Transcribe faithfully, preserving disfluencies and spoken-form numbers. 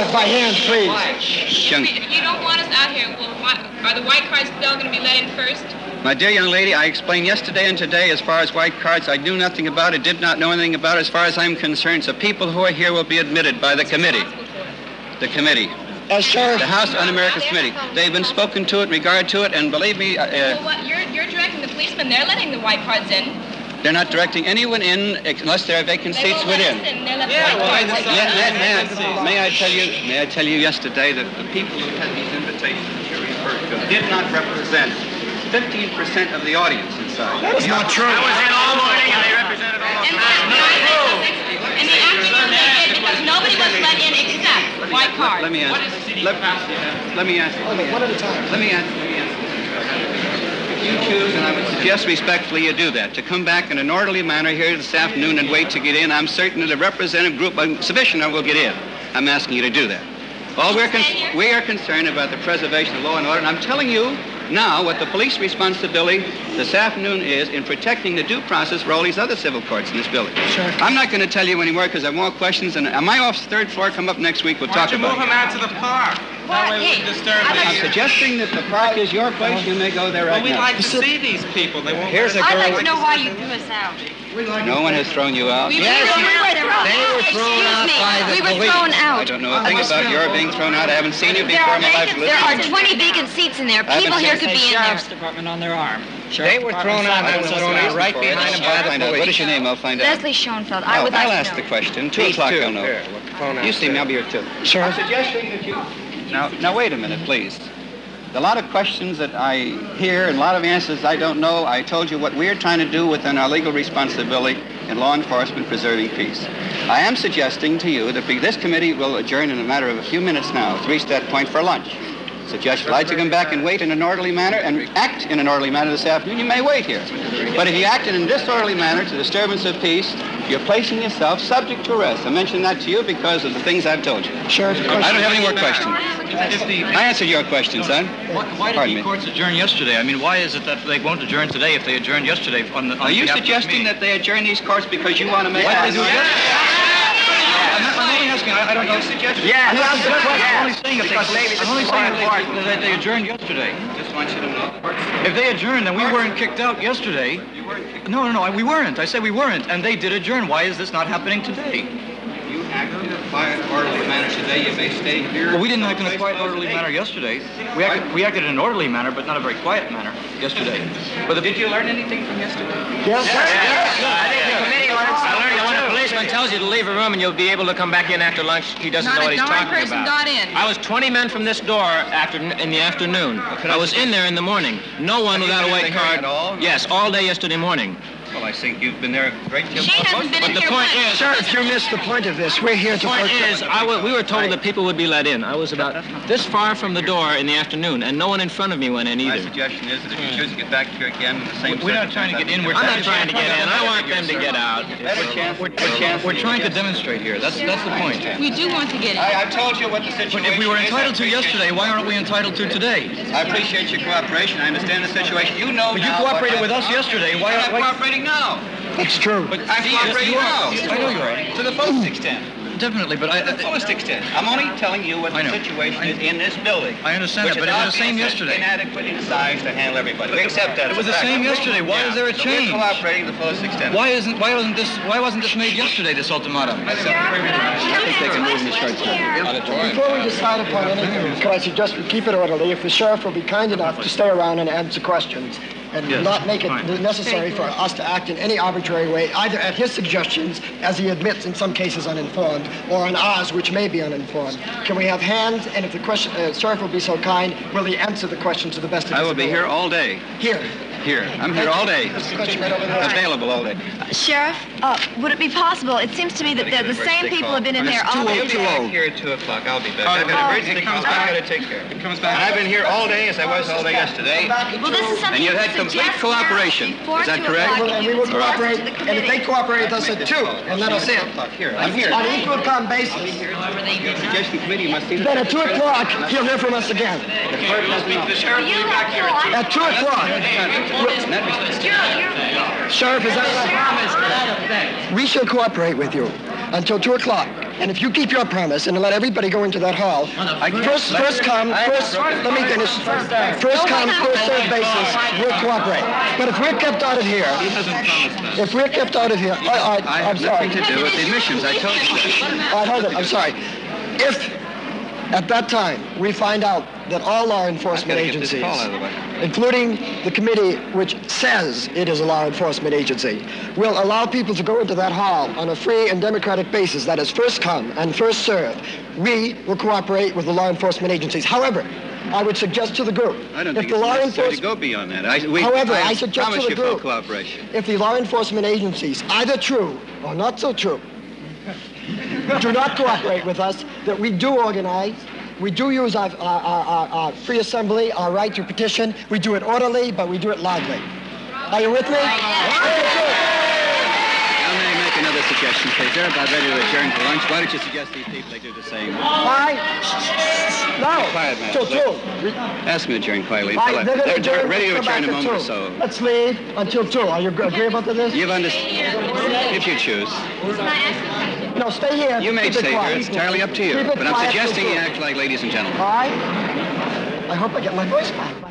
it by hand, please. If, we, if you don't want us out here, well, why, are the white cards still going to be let in first? My dear young lady, I explained yesterday and today as far as white cards, I knew nothing about it, did not know anything about it as far as I'm concerned. So people who are here will be admitted by the committee. The committee. As Sheriff. The House Un-American Committee. They've been spoken to in regard to it, and believe me... Uh, well, what, you're, you're directing the policemen. They're letting the white cards in. They're not directing anyone in unless there are vacant they seats within. In. Yeah, well, I may, may, may, may I tell you? May I tell you yesterday that the people who had these invitations that you referred to did not represent fifteen percent of the audience inside. That is not true. I was in all morning and they represented all of them. In the afternoon they did because nobody was let in except white cards. Let me ask. Let, let me ask. One at a time. Let me ask. Let me ask. You choose, and I would suggest respectfully you do that, to come back in an orderly manner here this afternoon and wait to get in. I'm certain that a representative group, a sufficient number, will get in. I'm asking you to do that. All we're con- we are concerned about the preservation of law and order, and I'm telling you now what the police responsibility this afternoon is in protecting the due process for all these other civil courts in this building. Sure. I'm not going to tell you anymore because I have more questions, and my office third floor come up next week. We'll Why talk don't you about move it. them out to the park? That way we wouldn't disturb I'm these. suggesting that the park is your place. You may go there right Well, we'd now. like to see these people. They won't. Here's a I'd girl. like to know why you threw us out. No one has thrown you out. We were thrown out. They were thrown out by the We were police. thrown out. I don't know a thing about your being thrown out. I haven't seen you before in my life. There are twenty vacant seats in there. People here could be in there. Department on their arm. They were thrown out. They were thrown out right behind them by the police. What is your name? I'll find out. Leslie Schoenfeld. I Oh, would like I'll to ask know. the question. Two o'clock, I'll know. You see me, I'll be here too. Sure. I'm suggesting that you... Now, now, wait a minute, please. A lot of questions that I hear and a lot of answers I don't know. I told you what we're trying to do within our legal responsibility in law enforcement preserving peace. I am suggesting to you that this committee will adjourn in a matter of a few minutes now to reach that point for lunch. Suggest you'd like to come back and wait in an orderly manner and act in an orderly manner this afternoon, you may wait here. But if you act in a disorderly manner to disturbance of peace, you're placing yourself subject to arrest. I mention that to you because of the things I've told you. Sure. I don't have any more questions. If the, I answered your question, son. why, why did Pardon the me. courts adjourn yesterday? I mean, why is it that they won't adjourn today if they adjourned yesterday on the on Are you behalf of the suggesting committee? that they adjourn these courts because you want to make... Why did they do it? that? I'm, not, I'm only asking. I, I don't know. Yeah, I'm that's not the question. I'm only saying if they, Because maybe this I'm only is saying more that they, that they adjourned yesterday. Just want you to know. If they adjourned, then we weren't kicked out yesterday. You weren't kicked No, no, no. We weren't. I said we weren't, and they did adjourn. Why is this not happening today? You act in a quiet, orderly manner today. You may stay here. Well, we didn't act in a quiet, orderly manner yesterday. We acted, we acted in an orderly manner, but not a very quiet manner yesterday. But the, Did you learn anything from yesterday? Yes. I think the committee learned I learned that when a something policeman tells you to leave a room and you'll be able to come back in after lunch, he doesn't know what he's talking person about. got in. I was twenty men from this door after in the afternoon. I was in there in the morning. No one Have you without a been white in there card. at all? Yes, all day yesterday morning. Well, I think you've been there a great deal. She hasn't been But in the here point once. is, Sir, if you missed the point of this, we're here the to... point protect- is, I was, we were told that people would be let in. I was about this far from the door in the afternoon, and no one in front of me went in My either. suggestion is that if you choose to get back here again in the same... we're not trying to get in. We're I'm not trying to get in. I want them to get out. Better chance. We're, we're, we're trying to demonstrate here. That's that's the point. We do want to get in. I, I've told you what the situation But if we were is. entitled to I appreciate- yesterday, why aren't we entitled to today? I appreciate your cooperation. I understand the situation. You know But you now what cooperated I- with us yesterday. Why I'm aren't why? cooperating now. It's true. But I'm Yes, cooperating you are. now. I know you are. To the fullest extent. Definitely, but I. To the I fullest extent. I'm only telling you what I the know. situation I- is in this building. I understand which that, but is it was the same obviously yesterday. inadequate in size to handle everybody. We accept that. It as was a the fact. same yesterday. Why Yeah. is there a So change? We're cooperating to the fullest extent. Why isn't why wasn't this why wasn't this made yesterday? This ultimatum. I think they can move in the short term. Before we decide upon anything, can I suggest we keep it orderly? If the sheriff will be kind enough to stay around and answer questions and Yes, not make it fine. necessary for us to act in any arbitrary way, either at his suggestions, as he admits in some cases uninformed, or on ours, which may be uninformed. Can we have hands? And if the question, uh, sheriff will be so kind, will he answer the question to the best of his I will be here ability? all day. Here. Here. I'm here all day. This question right over there. Available all day. Sheriff, uh, would it be possible? It seems to me that the, the same people have been in there all I'll day. be back here at two o'clock. I'll be back. Oh, I've got oh, emergency comes back. I've got to take care. It comes back. And I've been here all day as I was all day yesterday. Well, this is something And you you had can complete suggest cooperation. now before Is that two correct? o'clock, And you we will can suggest cooperate, to the and if they committee. cooperate with us at two, and let us in. Here. I'm here. On an equal time basis. Suggestion committee must see Then at two o'clock, he'll hear from us again. The sheriff will be back here at two. At two o'clock. Sheriff, is that right? We shall cooperate with you until two o'clock. And if you keep your promise and let everybody go into that hall, first, first come, first, let me finish. First come, first served basis, we'll cooperate. But if we're kept out of here, He hasn't promised that. if we're kept out of here, I, I, I I'm have sorry. nothing to do with the admissions. I told you that. All right, hold it. I'm sorry. If at that time we find out that all law enforcement I've got to get this agencies, call out of the way. including the committee which says it is a law enforcement agency, will allow people to go into that hall on a free and democratic basis, that is first come and first served, we will cooperate with the law enforcement agencies. However, I would suggest to the group, I don't if think the it's law necessary to enforcement, go beyond that. I, we, However, I, I suggest to promise the you full group- cooperation. if the law enforcement agencies, either true or not so true, do not cooperate with us, that we do organize, we do use our, our, our, our free assembly, our right to petition. We do it orderly, but we do it loudly. Are you with me? Now, may I make another suggestion, please? They're about ready to adjourn for lunch. Why don't you suggest these people they do the same? Why? No. Quiet, man. Till two. Ask them to adjourn quietly. All until right, I- they're They're gonna adjourn, ready to come adjourn in a back at moment or two. so. Let's leave until two. Are you agreeable to this? You've understood. If you choose. No, stay here. You may Keep it stay here. quiet. It's entirely up to you. Keep it But I'm quiet till suggesting two. you act like ladies and gentlemen. All right? I hope I get my voice back.